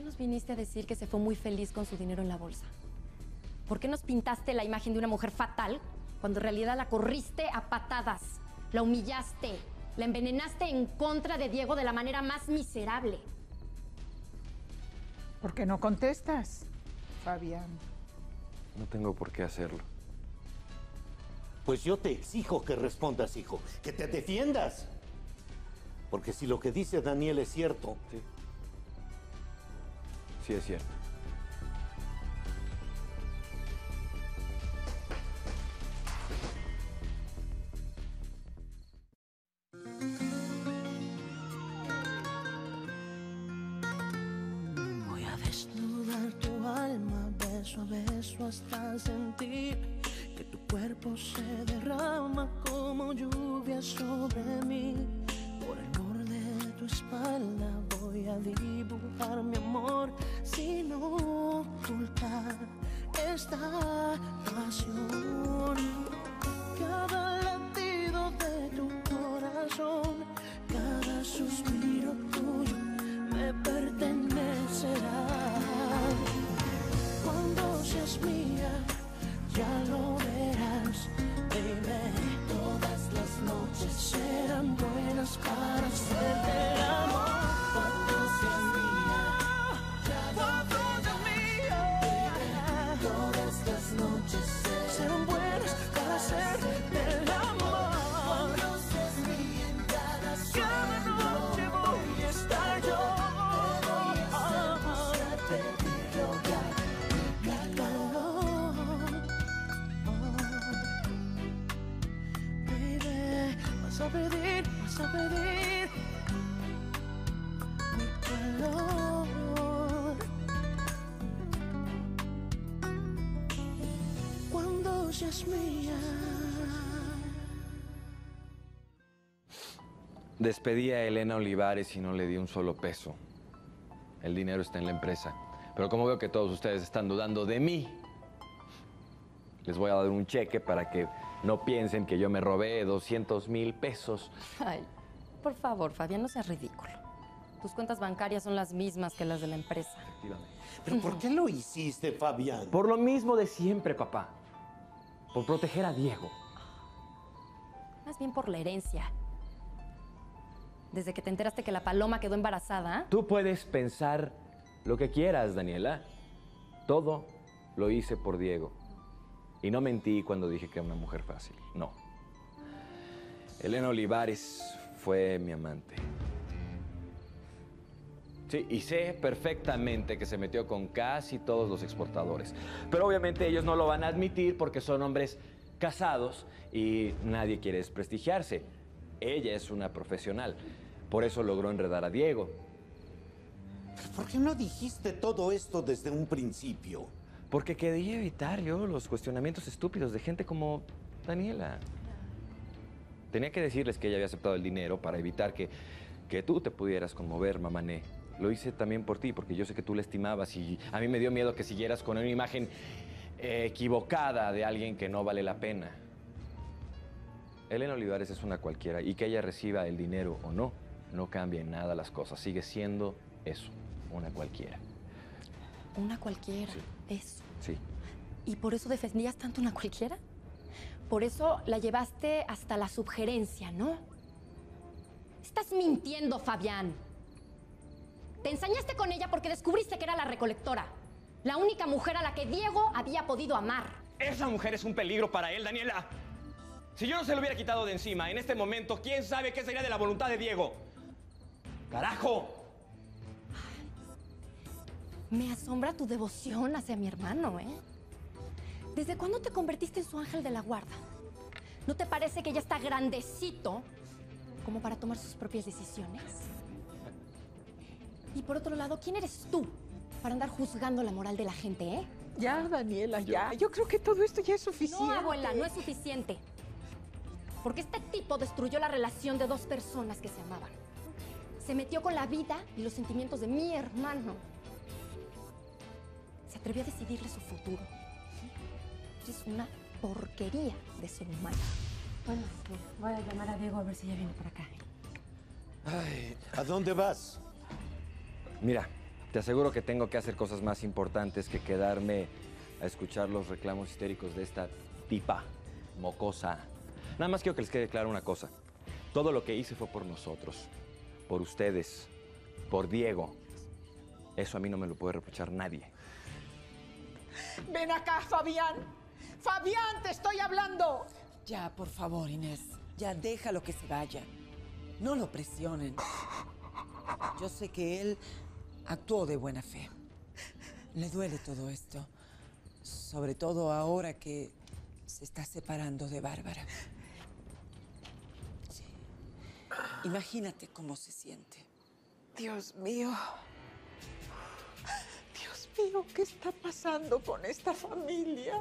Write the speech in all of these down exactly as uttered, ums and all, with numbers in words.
nos viniste a decir que se fue muy feliz con su dinero en la bolsa? ¿Por qué nos pintaste la imagen de una mujer fatal cuando en realidad la corriste a patadas, la humillaste, la envenenaste en contra de Diego de la manera más miserable? ¿Por qué no contestas, Fabián? No tengo por qué hacerlo. Pues yo te exijo que respondas, hijo, que te defiendas. Porque si lo que dice Daniel es cierto... Sí. Sí, es cierto. Voy a desnudar tu alma, beso a beso hasta sentir que tu cuerpo se derrama como lluvia sobre mí. Por el borde de tu espalda voy a dibujar mi amor sin ocultar esta pasión. Cada latido de tu corazón, cada suspiro tuyo me pertenecerá. Cuando seas mía, ya lo verás, baby. Todas las noches serán buenas para hacer el amor. Cuando seas mía, ya lo verás, baby. Todas las noches serán buenas para hacer el amor. Cuando seas mía, en cada sueño, cada noche voy a estar yo. Vas a pedir, vas a pedir mi calor. Cuando seas mía. Despedí a Elena Olivares y no le di un solo peso. El dinero está en la empresa. Pero como veo que todos ustedes están dudando de mí, les voy a dar un cheque para que no piensen que yo me robé doscientos mil pesos. Ay, por favor, Fabián, no seas ridículo. Tus cuentas bancarias son las mismas que las de la empresa. Efectivamente. ¿Pero por qué lo hiciste, Fabián? Por lo mismo de siempre, papá. Por proteger a Diego. Más bien por la herencia. Desde que te enteraste que la Paloma quedó embarazada. Tú puedes pensar lo que quieras, Daniela. Todo lo hice por Diego. Y no mentí cuando dije que era una mujer fácil. No. Elena Olivares fue mi amante. Sí, y sé perfectamente que se metió con casi todos los exportadores. Pero obviamente ellos no lo van a admitir porque son hombres casados y nadie quiere desprestigiarse. Ella es una profesional. Por eso logró enredar a Diego. ¿Por qué no dijiste todo esto desde un principio? Porque quería evitar yo los cuestionamientos estúpidos de gente como Daniela. Tenía que decirles que ella había aceptado el dinero para evitar que, que tú te pudieras conmover, mamané. Lo hice también por ti, porque yo sé que tú la estimabas y a mí me dio miedo que siguieras con una imagen eh, equivocada de alguien que no vale la pena. Elena Olivares es una cualquiera y que ella reciba el dinero o no, no cambia en nada las cosas. Sigue siendo eso, una cualquiera. Una cualquiera, Sí. eso. Sí. ¿Y por eso defendías tanto una cualquiera? Por eso la llevaste hasta la subgerencia, ¿no? Estás mintiendo, Fabián. Te ensañaste con ella porque descubriste que era la recolectora. La única mujer a la que Diego había podido amar. Esa mujer es un peligro para él, Daniela. Si yo no se lo hubiera quitado de encima en este momento, ¿quién sabe qué sería de la voluntad de Diego? ¡Carajo! Me asombra tu devoción hacia mi hermano, ¿eh? ¿Desde cuándo te convertiste en su ángel de la guarda? ¿No te parece que ya está grandecito como para tomar sus propias decisiones? Y por otro lado, ¿quién eres tú para andar juzgando la moral de la gente, eh? Ya, Daniela, ya. Yo creo que todo esto ya es suficiente. No, abuela, no es suficiente. Porque este tipo destruyó la relación de dos personas que se amaban. Se metió con la vida y los sentimientos de mi hermano. Se atrevió a decidirle su futuro. Es una porquería de ser humano. Bueno, sí, voy a llamar a Diego a ver si ya viene para acá. Ay, ¿a dónde vas? Mira, Te aseguro que tengo que hacer cosas más importantes que quedarme a escuchar los reclamos histéricos de esta tipa mocosa. Nada más quiero que les quede clara una cosa. Todo lo que hice fue por nosotros, por ustedes, por Diego. Eso a mí no me lo puede reprochar nadie. Ven acá, Fabián. Fabián, te estoy hablando. Ya, por favor, Inés. Ya déjalo que se vaya. No lo presionen. Yo sé que él actuó de buena fe. Le duele todo esto. Sobre todo ahora que se está separando de Bárbara. Sí. Imagínate cómo se siente. Dios mío. Dios mío, ¿qué está pasando con esta familia?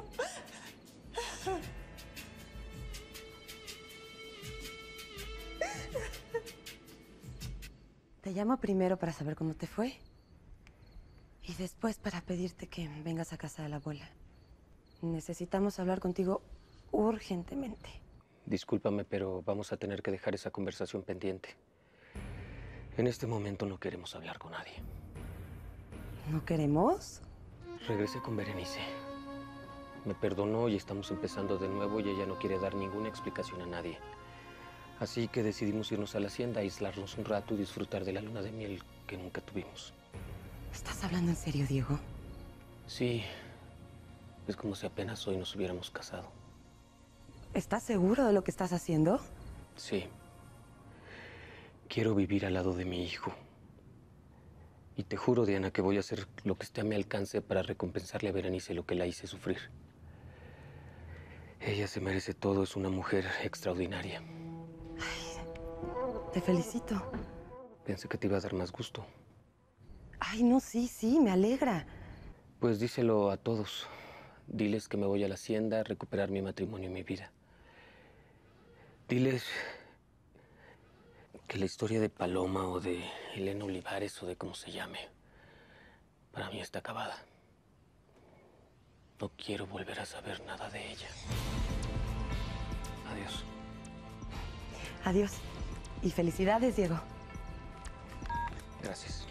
Te llamo primero para saber cómo te fue. Y después para pedirte que vengas a casa de la abuela. Necesitamos hablar contigo urgentemente. Discúlpame, pero vamos a tener que dejar esa conversación pendiente. En este momento no queremos hablar con nadie. ¿No queremos? Regresé con Berenice. Me perdonó y estamos empezando de nuevo y ella no quiere dar ninguna explicación a nadie. Así que decidimos irnos a la hacienda, aislarnos un rato y disfrutar de la luna de miel que nunca tuvimos. ¿Estás hablando en serio, Diego? Sí. Es como si apenas hoy nos hubiéramos casado. ¿Estás seguro de lo que estás haciendo? Sí. Quiero vivir al lado de mi hijo. Y te juro, Diana, que voy a hacer lo que esté a mi alcance para recompensarle a Berenice lo que la hice sufrir. Ella se merece todo, es una mujer extraordinaria. Te felicito. Pensé que te iba a dar más gusto. Ay, no, sí, sí, me alegra. Pues díselo a todos. Diles que me voy a la hacienda a recuperar mi matrimonio y mi vida. Diles que la historia de Paloma o de Elena Olivares o de cómo se llame, para mí está acabada. No quiero volver a saber nada de ella. Adiós. Adiós. Y felicidades, Diego. Gracias.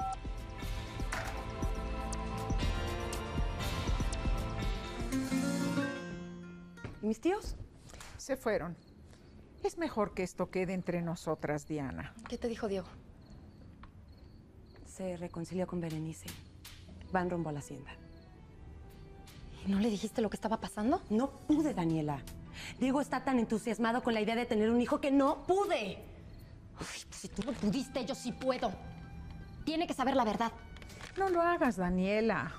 ¿Y mis tíos? Se fueron. Es mejor que esto quede entre nosotras, Diana. ¿Qué te dijo Diego? Se reconcilió con Berenice. Van rumbo a la hacienda. ¿Y no le dijiste lo que estaba pasando? No pude, Daniela. Diego está tan entusiasmado con la idea de tener un hijo que no pude. Uy, pues si tú no pudiste, yo sí puedo. Tiene que saber la verdad. No lo hagas, Daniela.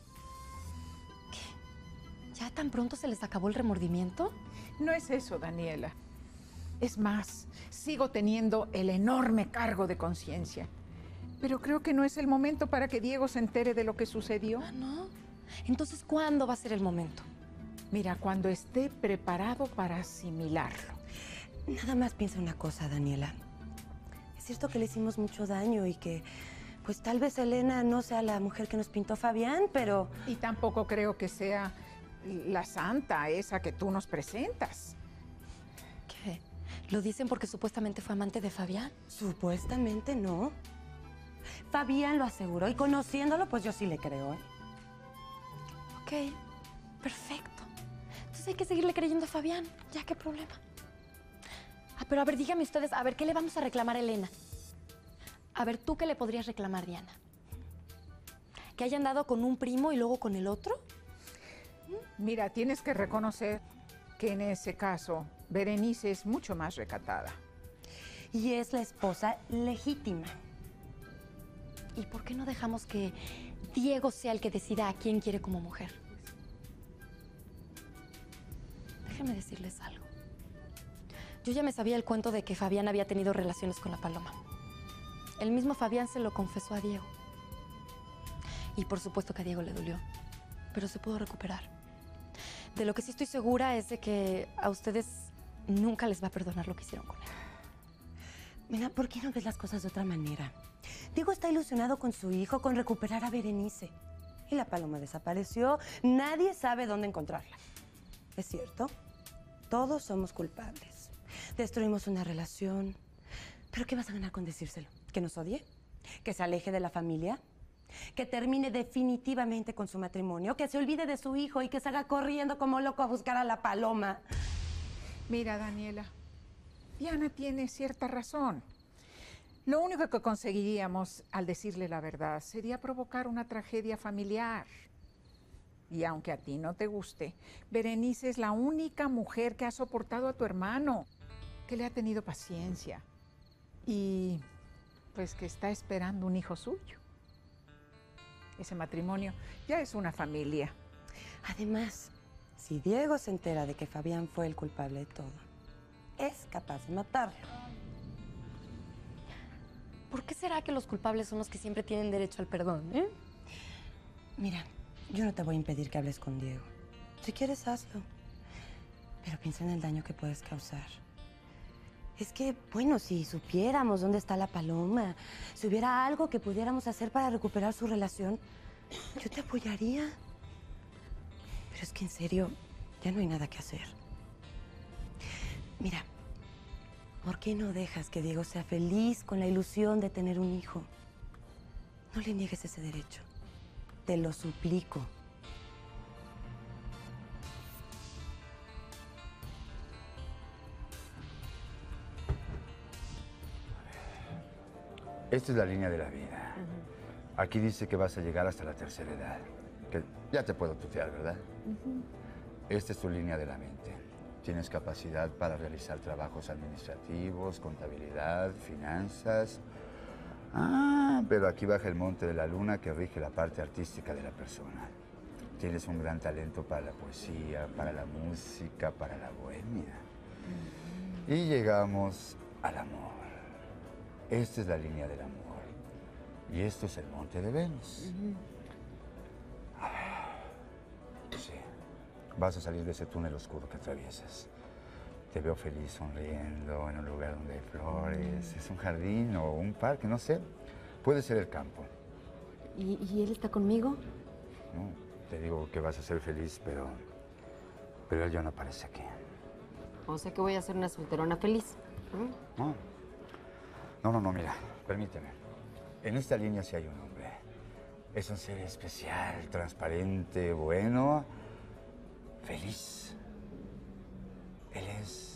¿Ya tan pronto se les acabó el remordimiento? No es eso, Daniela. Es más, sigo teniendo el enorme cargo de conciencia. Pero creo que no es el momento para que Diego se entere de lo que sucedió. Ah, ¿no? Entonces, ¿cuándo va a ser el momento? Mira, cuando esté preparado para asimilarlo. Nada más piensa una cosa, Daniela. Es cierto que le hicimos mucho daño y que, pues tal vez Elena no sea la mujer que nos pintó Fabián, pero... Y tampoco creo que sea la santa esa que tú nos presentas. ¿Qué? ¿Lo dicen porque supuestamente fue amante de Fabián? Supuestamente no. Fabián lo aseguró y conociéndolo, pues yo sí le creo, ¿eh? Ok, perfecto. Entonces hay que seguirle creyendo a Fabián. Ya, ¿qué problema? Ah, pero a ver, díganme ustedes, a ver, ¿qué le vamos a reclamar a Elena? A ver, ¿tú qué le podrías reclamar, Diana? ¿Que haya andado con un primo y luego con el otro? Mira, tienes que reconocer que en ese caso Berenice es mucho más recatada. Y es la esposa legítima. ¿Y por qué no dejamos que Diego sea el que decida a quién quiere como mujer? Déjenme decirles algo. Yo ya me sabía el cuento de que Fabián había tenido relaciones con la Paloma. El mismo Fabián se lo confesó a Diego. Y por supuesto que a Diego le dolió, pero se pudo recuperar. De lo que sí estoy segura es de que a ustedes nunca les va a perdonar lo que hicieron con él. Mira, ¿por qué no ves las cosas de otra manera? Diego está ilusionado con su hijo, con recuperar a Berenice. Y la Paloma desapareció. Nadie sabe dónde encontrarla. ¿Es cierto? Todos somos culpables. Destruimos una relación. ¿Pero qué vas a ganar con decírselo? ¿Que nos odie? ¿Que se aleje de la familia? Que termine definitivamente con su matrimonio, que se olvide de su hijo y que salga corriendo como loco a buscar a la paloma. Mira, Daniela, Diana tiene cierta razón. Lo único que conseguiríamos al decirle la verdad sería provocar una tragedia familiar. Y aunque a ti no te guste, Berenice es la única mujer que ha soportado a tu hermano, que le ha tenido paciencia y pues que está esperando un hijo suyo. Ese matrimonio ya es una familia. Además, si Diego se entera de que Fabián fue el culpable de todo, es capaz de matarlo. ¿Por qué será que los culpables son los que siempre tienen derecho al perdón, eh? Mira, yo no te voy a impedir que hables con Diego. Si quieres, hazlo. Pero piensa en el daño que puedes causar. Es que, bueno, si supiéramos dónde está la paloma, si hubiera algo que pudiéramos hacer para recuperar su relación, yo te apoyaría. Pero es que, en serio, ya no hay nada que hacer. Mira, ¿por qué no dejas que Diego sea feliz con la ilusión de tener un hijo? No le niegues ese derecho. Te lo suplico. Esta es la línea de la vida. Uh-huh. Aquí dice que vas a llegar hasta la tercera edad. Que ya te puedo tutear, ¿verdad? Uh-huh. Esta es tu línea de la mente. Tienes capacidad para realizar trabajos administrativos, contabilidad, finanzas. Ah, pero aquí baja el monte de la luna que rige la parte artística de la persona. Tienes un gran talento para la poesía, para la música, para la bohemia. Uh-huh. Y llegamos al amor. Esta es la línea del amor. Y esto es el monte de Venus. Uh-huh. Sí. Vas a salir de ese túnel oscuro que atraviesas. Te veo feliz sonriendo en un lugar donde hay flores. Uh-huh. Es un jardín o un parque, no sé. Puede ser el campo. ¿Y, y él está conmigo? No, te digo que vas a ser feliz, pero... Pero él ya no aparece aquí. O sea que voy a ser una solterona feliz. ¿Mm? No. No, no, no, mira, permíteme. En esta línea sí hay un hombre. Es un ser especial, transparente, bueno, feliz. Él es...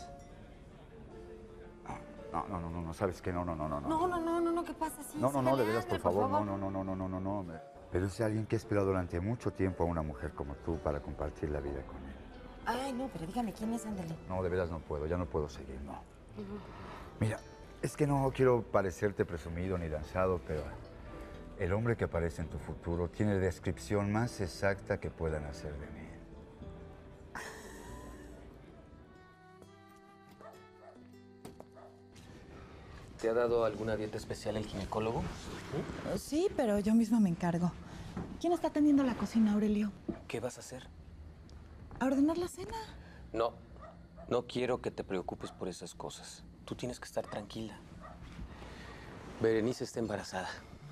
No, no, no, no, no, ¿sabes qué? No, no, no, no, no. No, no, no, no, no, ¿qué pasa? Sí, no, no, no, de veras, por favor, por favor. no, no, no, no, no, no, no. Pero es alguien que ha esperado durante mucho tiempo a una mujer como tú para compartir la vida con él. Ay, no, pero dígame, ¿quién es? Ándale. No, de veras no puedo, ya no puedo seguir, no. Uh-huh. Mira, es que no quiero parecerte presumido ni lanzado, pero el hombre que aparece en tu futuro tiene la descripción más exacta que puedan hacer de mí. ¿Te ha dado alguna dieta especial el ginecólogo? ¿Mm? Sí, pero yo misma me encargo. ¿Quién está atendiendo la cocina, Aurelio? ¿Qué vas a hacer? ¿A ordenar la cena? No, no quiero que te preocupes por esas cosas. Tú tienes que estar tranquila. Berenice está embarazada.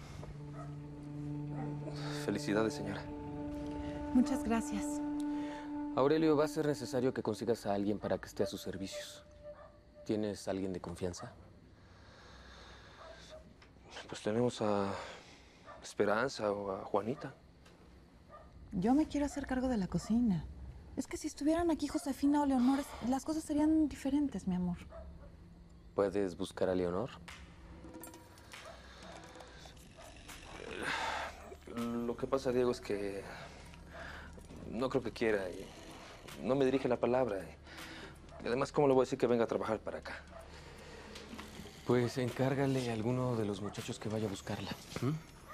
Felicidades, señora. Muchas gracias. Aurelio, va a ser necesario que consigas a alguien para que esté a sus servicios. ¿Tienes a alguien de confianza? Pues tenemos a Esperanza o a Juanita. Yo me quiero hacer cargo de la cocina. Es que si estuvieran aquí Josefina o Leonor, las cosas serían diferentes, mi amor. ¿Puedes buscar a Leonor? Lo que pasa, Diego, es que no creo que quiera y no me dirige la palabra. Y además, ¿cómo le voy a decir que venga a trabajar para acá? Pues encárgale a alguno de los muchachos que vaya a buscarla. ¿Mm?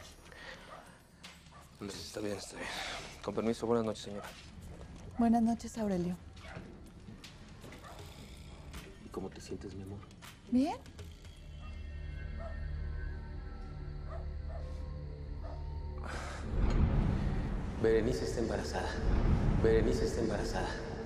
Está bien, está bien. Con permiso, buenas noches, señora. Buenas noches, Aurelio. ¿Y cómo te sientes, mi amor? Bien. Berenice está embarazada. Berenice está embarazada.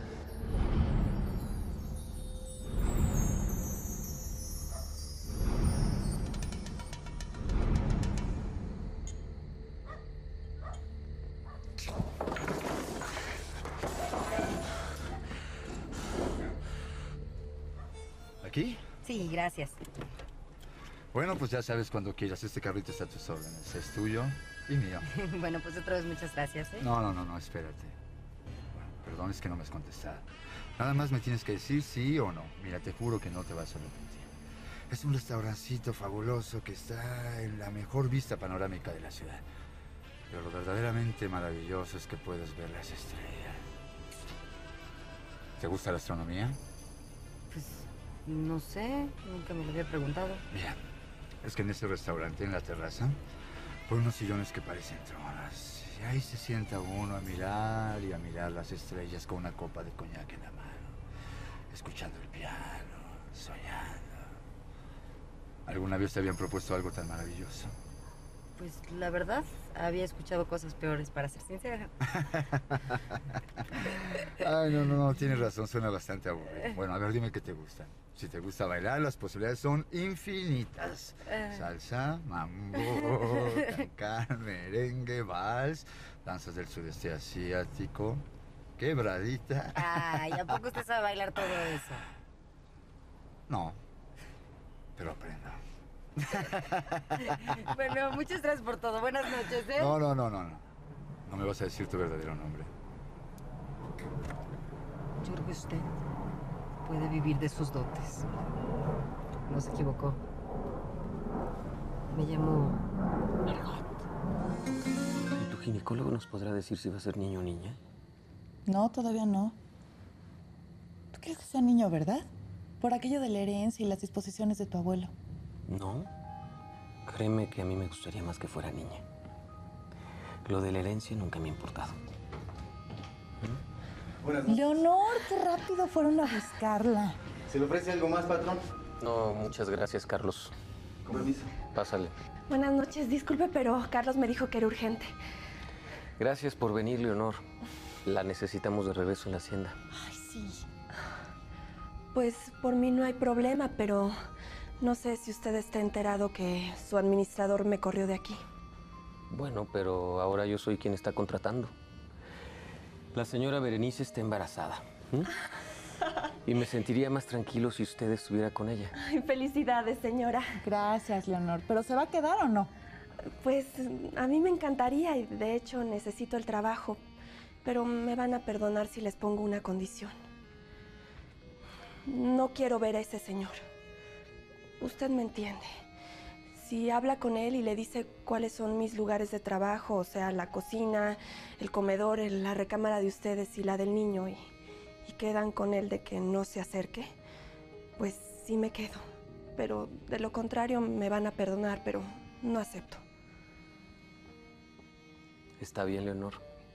¿Aquí? Sí, gracias. Bueno, pues ya sabes cuando quieras. Este carrito está a tus órdenes. Es tuyo. Y mío. Bueno, pues otra vez muchas gracias, ¿eh? No, no, no, no, espérate. Bueno, perdón, es que no me has contestado. Nada más me tienes que decir sí o no. Mira, te juro que no te vas a arrepentir. Es un restaurancito fabuloso que está en la mejor vista panorámica de la ciudad. Pero lo verdaderamente maravilloso es que puedes ver las estrellas. ¿Te gusta la astronomía? Pues, no sé, nunca me lo había preguntado. Mira, es que en ese restaurante, en la terraza, por unos sillones que parecen tronos. Y ahí se sienta uno a mirar y a mirar las estrellas con una copa de coñac en la mano, escuchando el piano, soñando. ¿Alguna vez te habían propuesto algo tan maravilloso? Pues, la verdad, había escuchado cosas peores, para ser sincera. Ay, no, no, no, tienes razón, suena bastante aburrido. Bueno, a ver, dime qué te gusta. Si te gusta bailar, las posibilidades son infinitas. Salsa, mambo, cancan, merengue, vals, danzas del sudeste asiático, quebradita. Ay, ¿a poco usted sabe bailar todo eso? No, pero aprendo. Bueno, muchas gracias por todo. Buenas noches, ¿eh? No, no, no, no, no. No me vas a decir tu verdadero nombre. Yo creo que usted puede vivir de sus dotes. No se equivocó. Me llamo Margot. ¿Y tu ginecólogo nos podrá decir si va a ser niño o niña? No, todavía no. ¿Tú quieres que sea niño, verdad? Por aquello de la herencia y las disposiciones de tu abuelo. No. Créeme que a mí me gustaría más que fuera niña. Lo de la herencia nunca me ha importado. Leonor, qué rápido fueron a buscarla. ¿Se le ofrece algo más, patrón? No, muchas gracias, Carlos. Con permiso. Pásale. Buenas noches, disculpe, pero Carlos me dijo que era urgente. Gracias por venir, Leonor. La necesitamos de regreso en la hacienda. Ay, sí. Pues por mí no hay problema, pero no sé si usted está enterado que su administrador me corrió de aquí. Bueno, pero ahora yo soy quien está contratando. La señora Berenice está embarazada. ¿Mm? Y me sentiría más tranquilo si usted estuviera con ella. Ay, felicidades, señora. Gracias, Leonor. ¿Pero se va a quedar o no? Pues a mí me encantaría y de hecho necesito el trabajo. Pero me van a perdonar si les pongo una condición. No quiero ver a ese señor. Usted me entiende. Si habla con él y le dice cuáles son mis lugares de trabajo, o sea, la cocina, el comedor, la recámara de ustedes y la del niño, y, y quedan con él de que no se acerque, pues sí me quedo. Pero de lo contrario me van a perdonar, pero no acepto. Está bien, Leonor.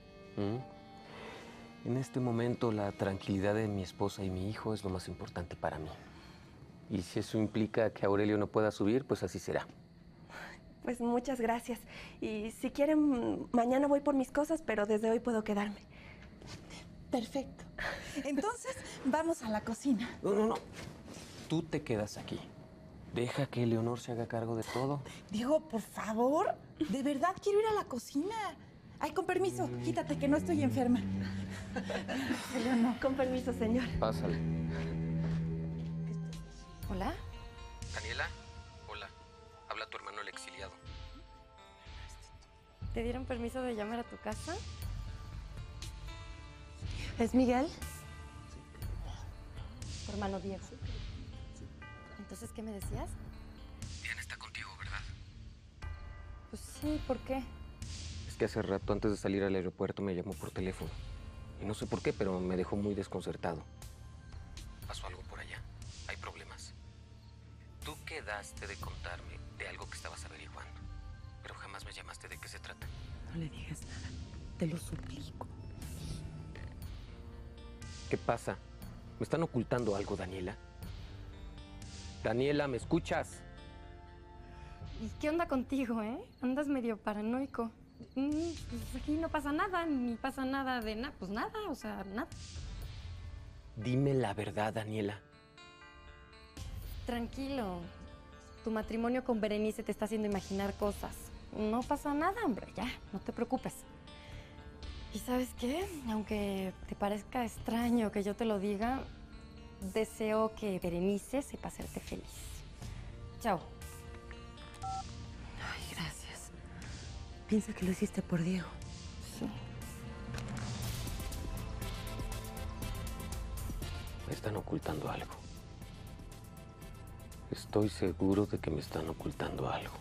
¿Mm? En este momento la tranquilidad de mi esposa y mi hijo es lo más importante para mí. Y si eso implica que Aurelio no pueda subir, pues así será. Pues muchas gracias. Y si quieren, mañana voy por mis cosas, pero desde hoy puedo quedarme. Perfecto. Entonces, vamos a la cocina. No, no, no. Tú te quedas aquí. Deja que Leonor se haga cargo de todo. Diego, por favor. De verdad quiero ir a la cocina. Ay, con permiso. Quítate que no estoy enferma. Leonor. Con permiso, señor. Pásale. ¿Hola? Daniela, hola. Habla tu hermano el exiliado. ¿Te dieron permiso de llamar a tu casa? ¿Es Miguel? Tu hermano Diego. Entonces, ¿qué me decías? Diana está contigo, ¿verdad? Pues sí, ¿por qué? Es que hace rato, antes de salir al aeropuerto, me llamó por teléfono. Y no sé por qué, pero me dejó muy desconcertado. ¿Pasó algo por allá? ¿Hay problemas? Tú quedaste de contarme de algo que estabas averiguando, pero jamás me llamaste de qué se trata. No le digas nada. Te lo suplico. ¿Qué pasa? ¿Me están ocultando algo, Daniela? Daniela, ¿me escuchas? ¿Y qué onda contigo, eh? Andas medio paranoico. Mm, pues aquí no pasa nada, ni pasa nada de nada. Pues nada, o sea, nada. Dime la verdad, Daniela. Tranquilo. Tu matrimonio con Berenice te está haciendo imaginar cosas. No pasa nada, hombre, ya, no te preocupes. ¿Y sabes qué? Aunque te parezca extraño que yo te lo diga, deseo que Berenice sepa hacerte feliz. Chao. Ay, gracias. piensa que lo hiciste por Diego. Sí. Me están ocultando algo. Estoy seguro de que me están ocultando algo.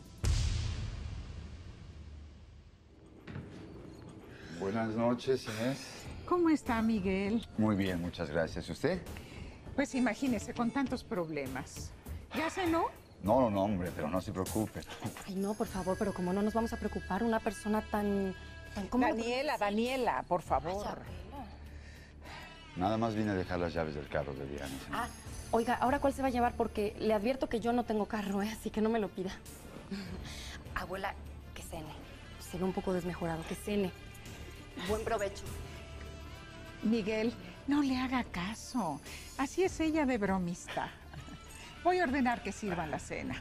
Buenas noches, Inés. ¿Cómo está, Miguel? Muy bien, muchas gracias. ¿Usted? Pues imagínese, con tantos problemas. ¿Ya cenó? No, no, no, hombre, pero no se preocupe. Ay, no, por favor, pero como no nos vamos a preocupar, una persona tan... tan ¿cómo lo Daniela, Daniela, por favor. Ay, Nada más vine a dejar las llaves del carro de Diana. ¿Sí? Ah, oiga, ¿ahora cuál se va a llevar? Porque le advierto que yo no tengo carro, ¿eh? Así que no me lo pida. Abuela, que cene. Se ve un poco desmejorado, que cene. Buen provecho. Miguel, no le haga caso. Así es ella de bromista. Voy a ordenar que sirvan la cena.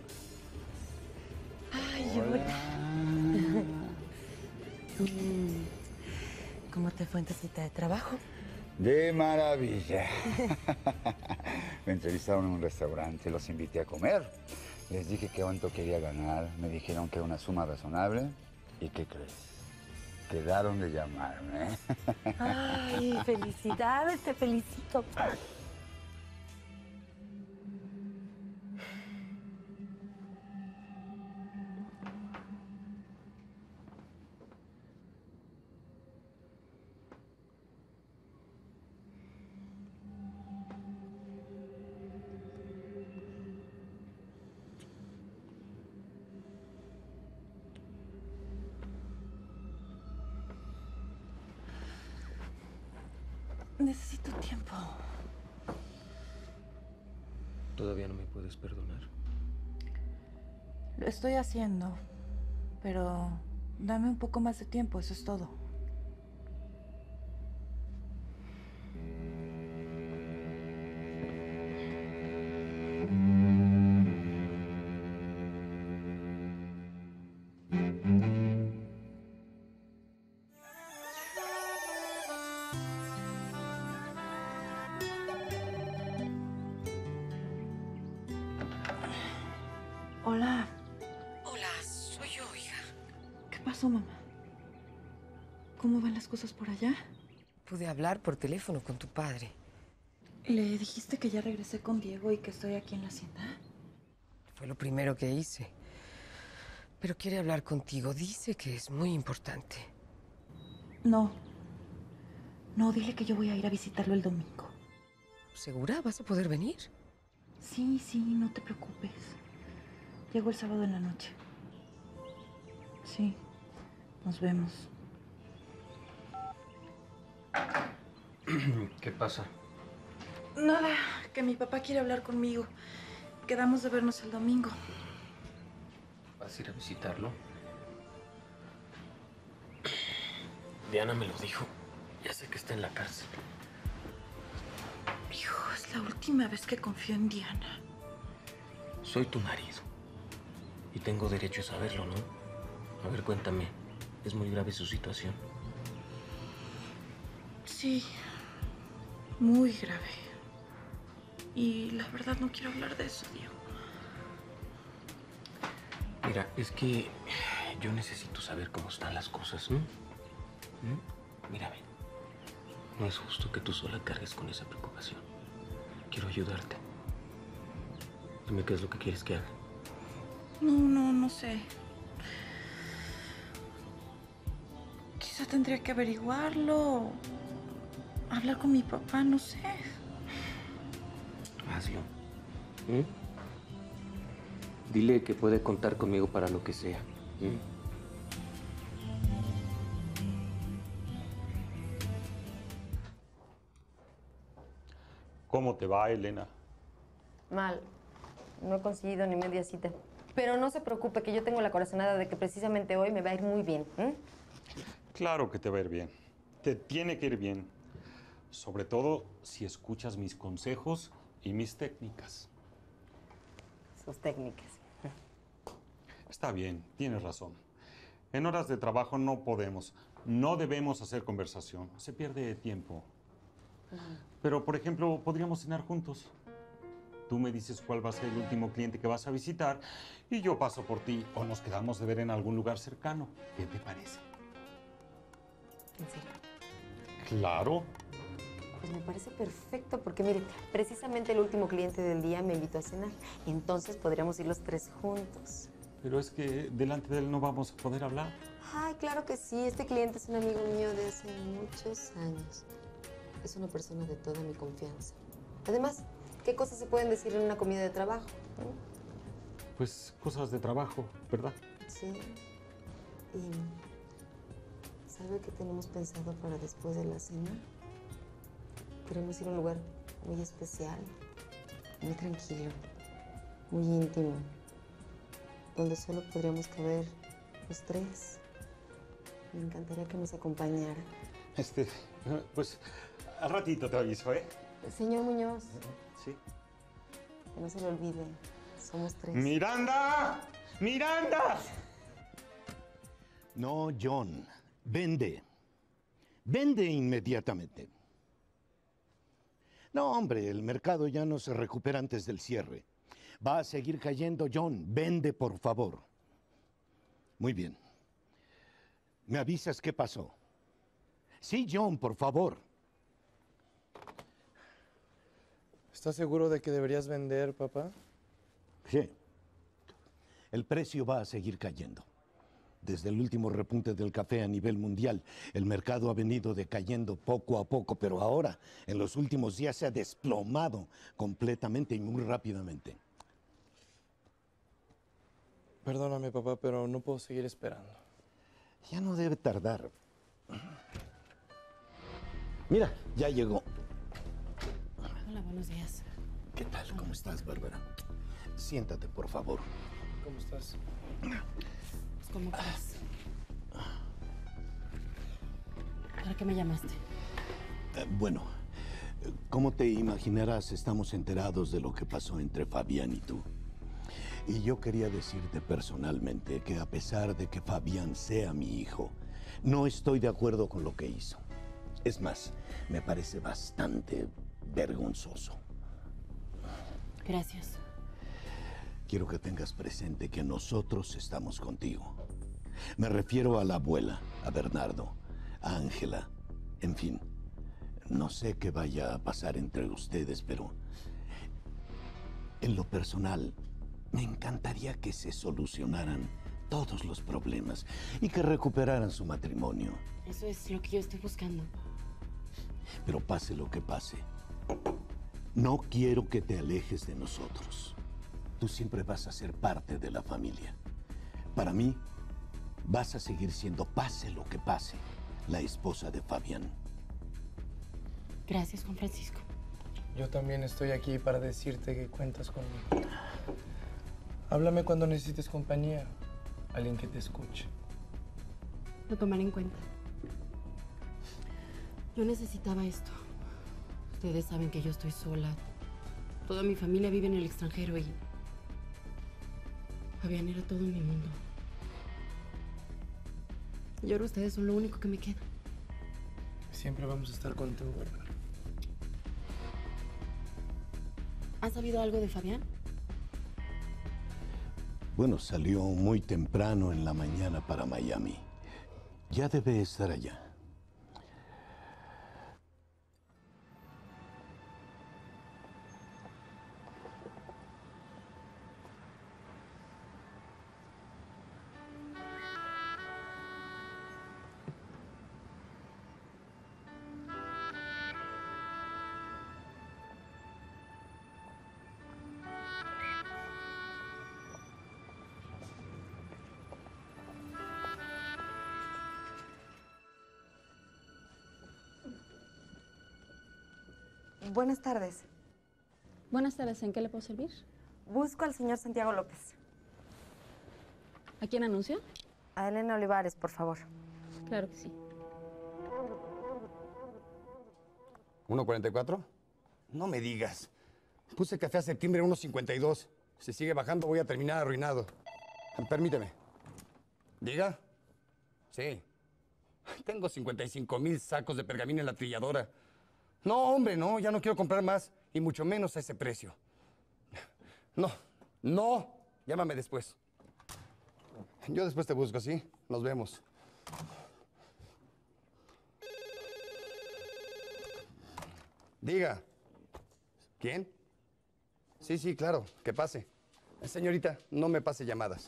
Ay, hola. ¿Cómo te fue en tu cita de trabajo? De maravilla. Me entrevistaron en un restaurante, los invité a comer. Les dije que cuánto quería ganar. Me dijeron que era una suma razonable. ¿Y qué crees? Quedaron de llamarme. Ay, felicidades, te felicito. Necesito tiempo. ¿Todavía no me puedes perdonar? Lo estoy haciendo, pero dame un poco más de tiempo, eso es todo. Hola. Hola, soy yo, hija. ¿Qué pasó, mamá? ¿Cómo van las cosas por allá? Pude hablar por teléfono con tu padre. ¿Le dijiste que ya regresé con Diego y que estoy aquí en la hacienda? Fue lo primero que hice. Pero quiere hablar contigo. Dice que es muy importante. No. No, dile que yo voy a ir a visitarlo el domingo. ¿Segura? ¿Vas a poder venir? Sí, sí, no te preocupes. Llego el sábado en la noche. Sí, nos vemos. ¿Qué pasa? Nada, que mi papá quiere hablar conmigo. Quedamos de vernos el domingo. ¿Vas a ir a visitarlo? Diana me lo dijo. Ya sé que está en la cárcel. Hijo, es la última vez que confío en Diana. Soy tu marido. Y tengo derecho a saberlo, ¿no? A ver, cuéntame. ¿Es muy grave su situación? Sí, muy grave. Y la verdad no quiero hablar de eso, Diego. Mira, es que yo necesito saber cómo están las cosas, ¿no? ¿Mm? Mírame. No es justo que tú sola cargues con esa preocupación. Quiero ayudarte. Dime qué es lo que quieres que haga. No, no, no sé. Quizá tendría que averiguarlo. Hablar con mi papá, no sé. Hazlo. ¿Mm? Dile que puede contar conmigo para lo que sea. ¿Mm? ¿Cómo te va, Elena? Mal. No he conseguido ni media cita. Pero no se preocupe, que yo tengo la corazonada de que precisamente hoy me va a ir muy bien. ¿eh? Claro que te va a ir bien. Te tiene que ir bien. Sobre todo si escuchas mis consejos y mis técnicas. Sus técnicas. Está bien, tienes razón. En horas de trabajo no podemos, no debemos hacer conversación. Se pierde tiempo. Pero, por ejemplo, podríamos cenar juntos. Tú me dices cuál va a ser el último cliente que vas a visitar y yo paso por ti o nos quedamos de ver en algún lugar cercano. ¿Qué te parece? ¿En serio? Claro. Pues me parece perfecto porque, mire, precisamente el último cliente del día me invitó a cenar. Entonces podríamos ir los tres juntos. Pero es que delante de él no vamos a poder hablar. Ay, claro que sí. Este cliente es un amigo mío de hace muchos años. Es una persona de toda mi confianza. Además, ¿qué cosas se pueden decir en una comida de trabajo? ¿No? Pues cosas de trabajo, ¿verdad? Sí. ¿Y sabe qué tenemos pensado para después de la cena? Queremos ir a un lugar muy especial, muy tranquilo, muy íntimo, donde solo podríamos caber los tres. Me encantaría que nos acompañara. Este, pues al ratito te aviso, ¿eh? Señor Muñoz, Sí. que no se le olvide, somos tres. ¡Miranda! ¡Miranda! No, John. Vende. Vende inmediatamente. No, hombre, el mercado ya no se recupera antes del cierre. Va a seguir cayendo, John. Vende, por favor. Muy bien. ¿Me avisas qué pasó? Sí, John, por favor. ¿Estás seguro de que deberías vender, papá? Sí. El precio va a seguir cayendo. Desde el último repunte del café a nivel mundial, el mercado ha venido decayendo poco a poco, pero ahora, en los últimos días, se ha desplomado completamente y muy rápidamente. Perdóname, papá, pero no puedo seguir esperando. Ya no debe tardar. Mira, ya llegó. Hola, buenos días. ¿Qué tal? ¿Cómo estás, Bárbara? Siéntate, por favor. ¿Cómo estás? Pues, ¿cómo crees? ¿Para qué me llamaste? Eh, bueno, eh, como te imaginarás, estamos enterados de lo que pasó entre Fabián y tú. Y yo quería decirte personalmente que a pesar de que Fabián sea mi hijo, no estoy de acuerdo con lo que hizo. Es más, me parece bastante vergonzoso. Gracias. Quiero que tengas presente que nosotros estamos contigo. Me refiero a la abuela, a Bernardo, a Ángela, en fin. No sé qué vaya a pasar entre ustedes, pero en lo personal, me encantaría que se solucionaran todos los problemas y que recuperaran su matrimonio. Eso es lo que yo estoy buscando. Pero pase lo que pase, no quiero que te alejes de nosotros. Tú siempre vas a ser parte de la familia. Para mí, vas a seguir siendo, pase lo que pase, la esposa de Fabián. Gracias, Juan Francisco. Yo también estoy aquí para decirte que cuentas conmigo. Háblame cuando necesites compañía, alguien que te escuche. Lo tomaré en cuenta. Yo necesitaba esto. Ustedes saben que yo estoy sola. Toda mi familia vive en el extranjero y Fabián era todo mi mundo. Y ahora ustedes son lo único que me queda. Siempre vamos a estar contigo, Bárbara. ¿Has sabido algo de Fabián? Bueno, salió muy temprano en la mañana para Miami. Ya debe estar allá. Buenas tardes. Buenas tardes, ¿en qué le puedo servir? Busco al señor Santiago López. ¿A quién anuncio? A Elena Olivares, por favor. Claro que sí. ¿uno cuarenta y cuatro? No me digas. Puse café a septiembre uno cincuenta y dos. Si sigue bajando voy a terminar arruinado. Permíteme. ¿Diga? Sí. Tengo cincuenta y cinco mil sacos de pergamino en la trilladora. No, hombre, no. Ya no quiero comprar más. Y mucho menos a ese precio. No, no. Llámame después. Yo después te busco, ¿sí? Nos vemos. Diga. ¿Quién? Sí, sí, claro. Que pase. Señorita, no me pase llamadas.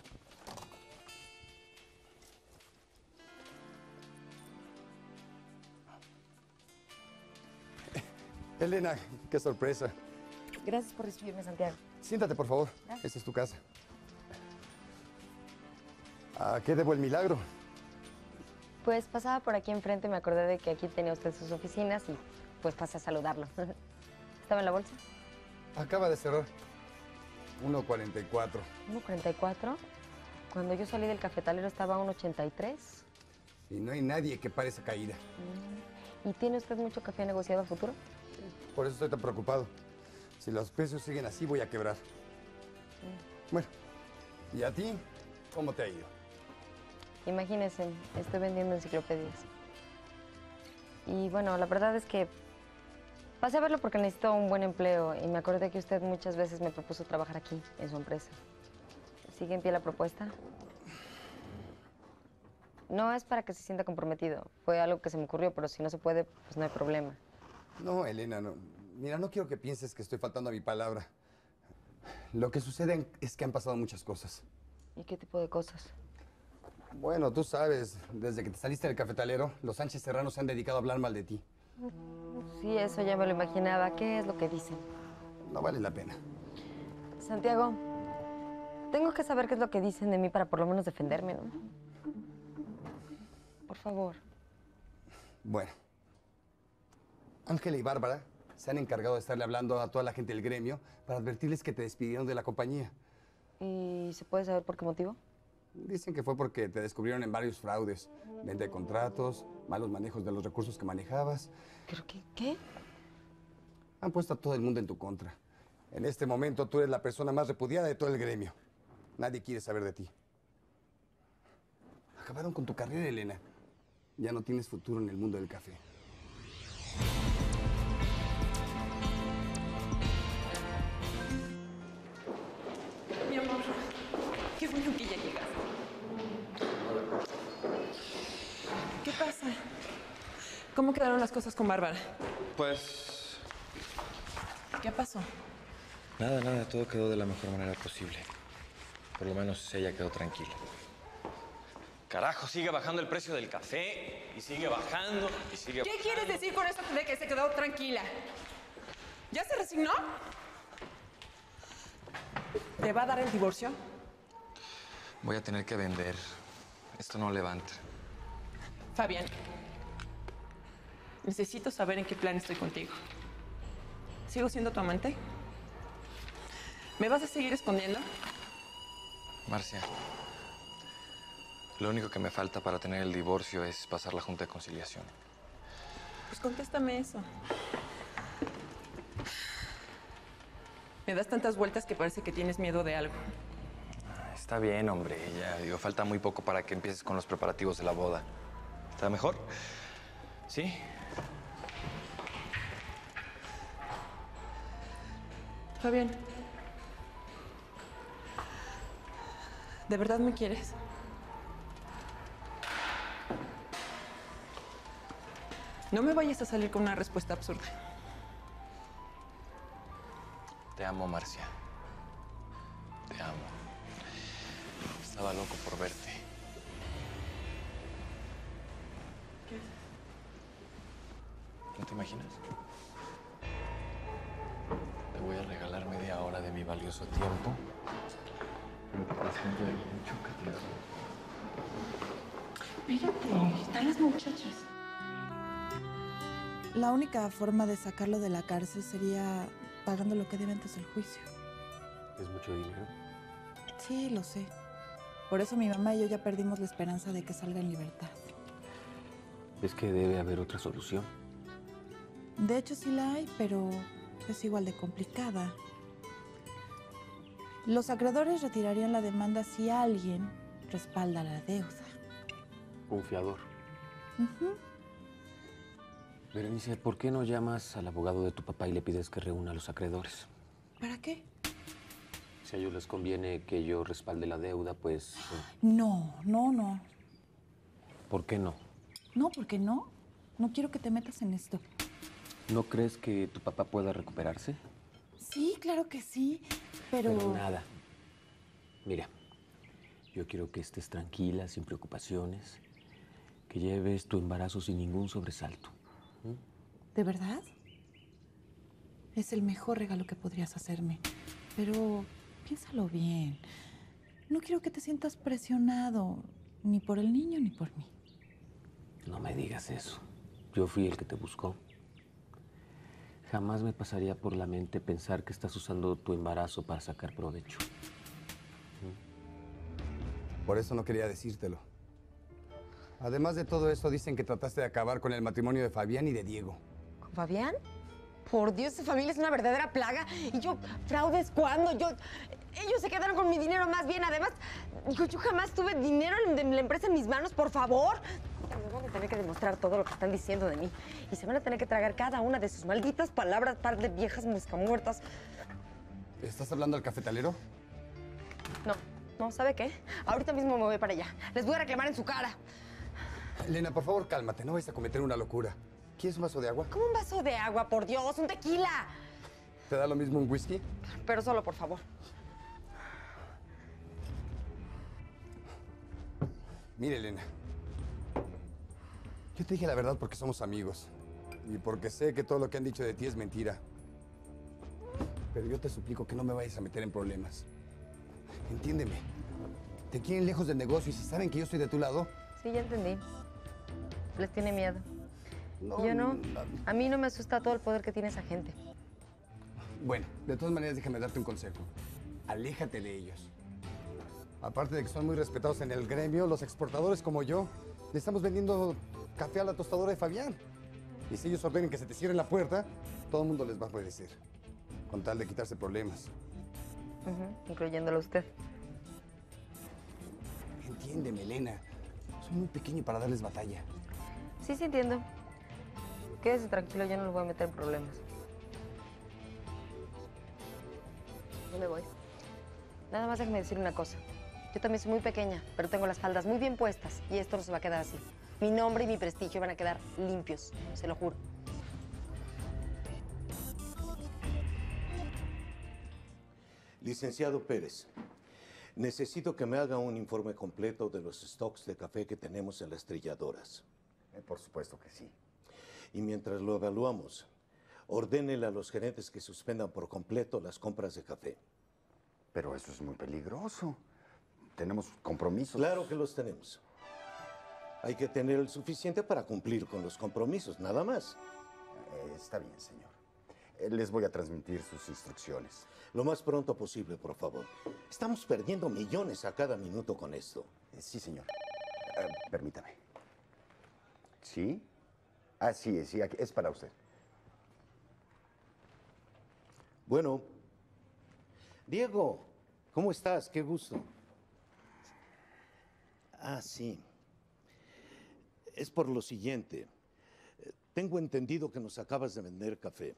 Elena, qué sorpresa. Gracias por recibirme, Santiago. Siéntate, por favor. Gracias. Esta es tu casa. ¿A qué debo el milagro? Pues pasaba por aquí enfrente y me acordé de que aquí tenía usted sus oficinas y pues pasé a saludarlo. ¿Estaba en la bolsa? Acaba de cerrar. uno cuarenta y cuatro. ¿uno cuarenta y cuatro? Cuando yo salí del cafetalero estaba a uno ochenta y tres. Y no hay nadie que pare esa caída. ¿Y tiene usted mucho café negociado a futuro? Por eso estoy tan preocupado. Si los precios siguen así, voy a quebrar. Bueno, ¿y a ti? ¿Cómo te ha ido? Imagínese, estoy vendiendo enciclopedias. Y bueno, la verdad es que pasé a verlo porque necesito un buen empleo y me acordé que usted muchas veces me propuso trabajar aquí, en su empresa. ¿Sigue en pie la propuesta? No es para que se sienta comprometido. Fue algo que se me ocurrió, pero si no se puede, pues no hay problema. No, Elena, no. Mira, no quiero que pienses que estoy faltando a mi palabra. Lo que sucede es que han pasado muchas cosas. ¿Y qué tipo de cosas? Bueno, tú sabes, desde que te saliste del cafetalero, los Sánchez Serrano se han dedicado a hablar mal de ti. Sí, eso ya me lo imaginaba. ¿Qué es lo que dicen? No vale la pena. Santiago, tengo que saber qué es lo que dicen de mí para por lo menos defenderme, ¿no? Por favor. Bueno. Ángela y Bárbara se han encargado de estarle hablando a toda la gente del gremio para advertirles que te despidieron de la compañía. ¿Y se puede saber por qué motivo? Dicen que fue porque te descubrieron en varios fraudes. Venta de contratos, malos manejos de los recursos que manejabas. ¿Pero qué? ¿Qué? Han puesto a todo el mundo en tu contra. En este momento tú eres la persona más repudiada de todo el gremio. Nadie quiere saber de ti. Acabaron con tu carrera, Elena. Ya no tienes futuro en el mundo del café. Mi amor, qué bueno que ya llegaste. ¿Qué pasa? ¿Cómo quedaron las cosas con Bárbara? Pues... ¿Qué pasó? Nada, nada, todo quedó de la mejor manera posible. Por lo menos ella quedó tranquila. Carajo, sigue bajando el precio del café y sigue bajando y sigue ¿Qué bajando. quieres decir con eso de que se quedó tranquila? ¿Ya se resignó? ¿Te va a dar el divorcio? Voy a tener que vender. Esto no levanta. Fabián, necesito saber en qué plan estoy contigo. ¿Sigo siendo tu amante? ¿Me vas a seguir escondiendo? Marcia, lo único que me falta para tener el divorcio es pasar la junta de conciliación. Pues contéstame eso. Me das tantas vueltas que parece que tienes miedo de algo. Está bien, hombre. Ya, digo, falta muy poco para que empieces con los preparativos de la boda. ¿Está mejor? ¿Sí? Fabián, ¿de verdad me quieres? No me vayas a salir con una respuesta absurda. Te amo, Marcia. Te amo. Estaba loco por verte. ¿Qué? ¿No te imaginas? Te voy a regalar media hora de mi valioso tiempo. Pero que te das cuenta de lo mucho que te amo. Espérate, están las muchachas. La única forma de sacarlo de la cárcel sería pagando lo que debe antes del juicio. ¿Es mucho dinero? Sí, lo sé. Por eso mi mamá y yo ya perdimos la esperanza de que salga en libertad. ¿Ves que debe haber otra solución? De hecho, sí la hay, pero es igual de complicada. Los acreedores retirarían la demanda si alguien respalda la deuda. Un fiador. Ujú. Berenice, ¿por qué no llamas al abogado de tu papá y le pides que reúna a los acreedores? ¿Para qué? Si a ellos les conviene que yo respalde la deuda, pues... eh, No, no, no. ¿Por qué no? No, ¿por qué no? No quiero que te metas en esto. ¿No crees que tu papá pueda recuperarse? Sí, claro que sí, pero... Pero nada. Mira, yo quiero que estés tranquila, sin preocupaciones, que lleves tu embarazo sin ningún sobresalto. ¿Mm? ¿De verdad? Es el mejor regalo que podrías hacerme. Pero piénsalo bien. No quiero que te sientas presionado, ni por el niño ni por mí. No me digas eso. Yo fui el que te buscó. Jamás me pasaría por la mente pensar que estás usando tu embarazo para sacar provecho. Por eso no quería decírtelo. Además de todo eso, dicen que trataste de acabar con el matrimonio de Fabián y de Diego. ¿Con Fabián? Por Dios, esa familia es una verdadera plaga. Y yo, fraudes, ¿cuándo? Yo, ellos se quedaron con mi dinero más bien. Además, yo, yo jamás tuve dinero de la empresa en mis manos, por favor. Me van a tener que demostrar todo lo que están diciendo de mí. Y se van a tener que tragar cada una de sus malditas palabras, par de viejas moscamuertas. ¿Estás hablando al cafetalero? No, no, ¿sabe qué? Ahorita mismo me voy para allá. Les voy a reclamar en su cara. Elena, por favor, cálmate. No vayas a cometer una locura. ¿Quieres un vaso de agua? ¿Cómo un vaso de agua, por Dios? ¡Un tequila! ¿Te da lo mismo un whisky? Pero solo, por favor. Mire, Elena. Yo te dije la verdad porque somos amigos. Y porque sé que todo lo que han dicho de ti es mentira. Pero yo te suplico que no me vayas a meter en problemas. Entiéndeme. Te quieren lejos del negocio y si saben que yo estoy de tu lado... Sí, ya entendí. Les tiene miedo. No, Yo no. no. A mí no me asusta todo el poder que tiene esa gente. Bueno, de todas maneras, déjame darte un consejo. Aléjate de ellos. Aparte de que son muy respetados en el gremio, los exportadores como yo, le estamos vendiendo café a la tostadora de Fabián. Y si ellos ordenen que se te cierre la puerta, todo el mundo les va a obedecer. Con tal de quitarse problemas. Uh-huh, incluyéndolo a usted. Entiéndeme, Elena. Soy muy pequeño para darles batalla. Sí, sí entiendo. Quédese tranquilo, yo no lo voy a meter en problemas. Yo me voy. Nada más déjeme decir una cosa. Yo también soy muy pequeña, pero tengo las faldas muy bien puestas y esto no se va a quedar así. Mi nombre y mi prestigio van a quedar limpios, se lo juro. Licenciado Pérez, necesito que me haga un informe completo de los stocks de café que tenemos en las trilladoras. Eh, por supuesto que sí. Y mientras lo evaluamos, ordénele a los gerentes que suspendan por completo las compras de café. Pero eso es muy peligroso. Tenemos compromisos. Claro que los tenemos. Hay que tener el suficiente para cumplir con los compromisos, nada más. Eh, está bien, señor. Eh, les voy a transmitir sus instrucciones. Lo más pronto posible, por favor. Estamos perdiendo millones a cada minuto con esto. Eh, sí, señor. Eh, permítame. ¿Sí? Ah, sí, sí, aquí, es para usted. Bueno. Diego, ¿cómo estás? Qué gusto. Ah, sí. Es por lo siguiente. Tengo entendido que nos acabas de vender café.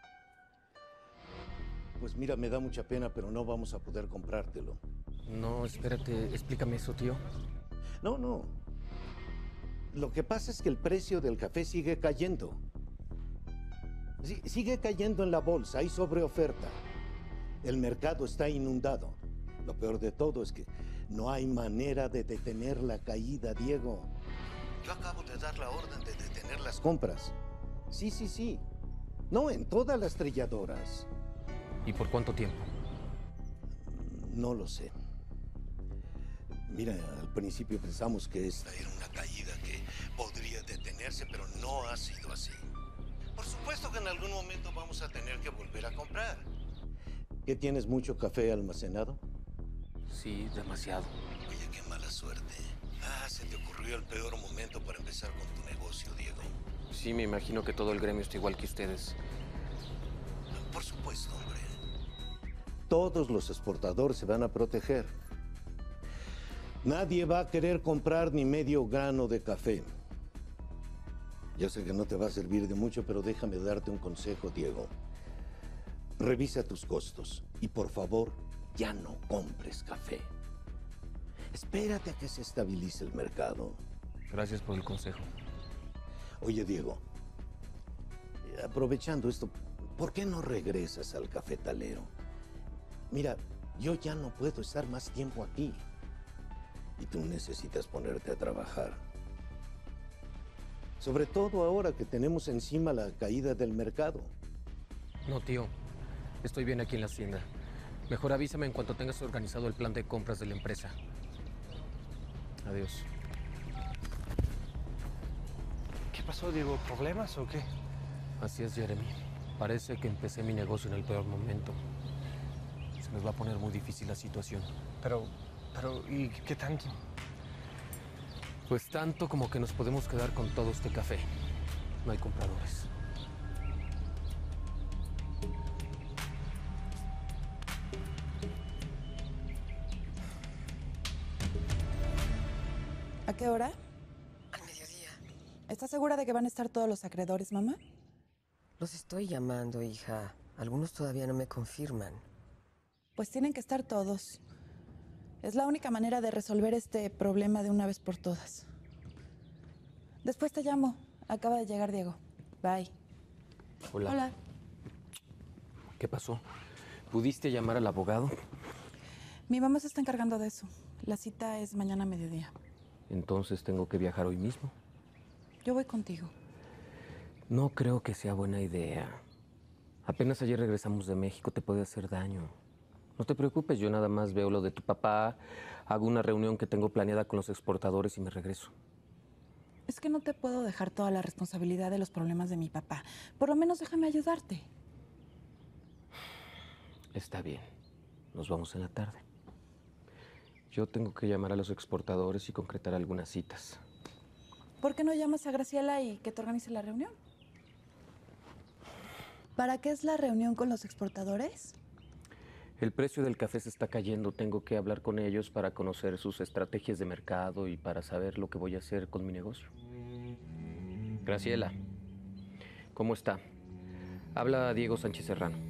Pues mira, me da mucha pena, pero no vamos a poder comprártelo. No, espérate, explícame eso, tío. No, no. Lo que pasa es que el precio del café sigue cayendo. Sí, sigue cayendo en la bolsa, hay sobreoferta. El mercado está inundado. Lo peor de todo es que no hay manera de detener la caída, Diego. Yo acabo de dar la orden de detener las compras. Sí, sí, sí. No en todas las trilladoras. ¿Y por cuánto tiempo? No lo sé. Mira, al principio pensamos que esta era una caída que podría detenerse, pero no ha sido así. Por supuesto que en algún momento vamos a tener que volver a comprar. ¿Qué tienes mucho café almacenado? Sí, demasiado. Oye, qué mala suerte. Ah, se te ocurrió el peor momento para empezar con tu negocio, Diego. Sí, me imagino que todo el gremio está igual que ustedes. Por supuesto, hombre. Todos los exportadores se van a proteger. Nadie va a querer comprar ni medio grano de café. Yo sé que no te va a servir de mucho, pero déjame darte un consejo, Diego. Revisa tus costos y, por favor, ya no compres café. Espérate a que se estabilice el mercado. Gracias por el consejo. Oye, Diego, aprovechando esto, ¿por qué no regresas al cafetalero? Mira, yo ya no puedo estar más tiempo aquí. Y tú necesitas ponerte a trabajar. Sobre todo ahora que tenemos encima la caída del mercado. No, tío. Estoy bien aquí en la hacienda. Mejor avísame en cuanto tengas organizado el plan de compras de la empresa. Adiós. ¿Qué pasó, Diego? ¿Problemas o qué? Así es, Jeremy. Parece que empecé mi negocio en el peor momento. Se nos va a poner muy difícil la situación. Pero, pero, ¿y qué tanto? Pues tanto como que nos podemos quedar con todo este café. No hay compradores. ¿A qué hora? Al mediodía. ¿Estás segura de que van a estar todos los acreedores, mamá? Los estoy llamando, hija. Algunos todavía no me confirman. Pues tienen que estar todos. Es la única manera de resolver este problema de una vez por todas. Después te llamo. Acaba de llegar Diego. Bye. Hola. Hola. ¿Qué pasó? ¿Pudiste llamar al abogado? Mi mamá se está encargando de eso. La cita es mañana a mediodía. Entonces tengo que viajar hoy mismo. Yo voy contigo. No creo que sea buena idea. Apenas ayer regresamos de México, te puede hacer daño. No te preocupes, yo nada más veo lo de tu papá, hago una reunión que tengo planeada con los exportadores y me regreso. Es que no te puedo dejar toda la responsabilidad de los problemas de mi papá. Por lo menos déjame ayudarte. Está bien. Nos vamos en la tarde. Yo tengo que llamar a los exportadores y concretar algunas citas. ¿Por qué no llamas a Graciela y que te organice la reunión? ¿Para qué es la reunión con los exportadores? El precio del café se está cayendo. Tengo que hablar con ellos para conocer sus estrategias de mercado y para saber lo que voy a hacer con mi negocio. Graciela, ¿cómo está? Habla Diego Sánchez Serrano.